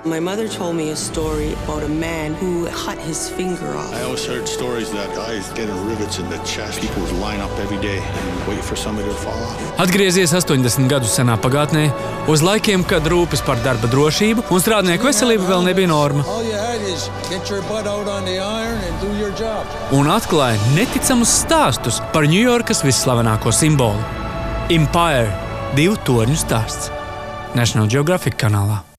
My mother told me a story about a man who cut his finger off. I always heard stories that guys getting rivets in the chest. People would line up every day and wait for somebody to fall off. Atgriezies 80 gadus senā pagātnē, uz laikiem, kad rūpes par darba drošību un strādnieku veselību vēl nebija norma. Un atklāja neticamus stāstus par Ņujorkas visslavenāko simbolu – Empire, 2 torņu stāsts. National Geographic kanālā.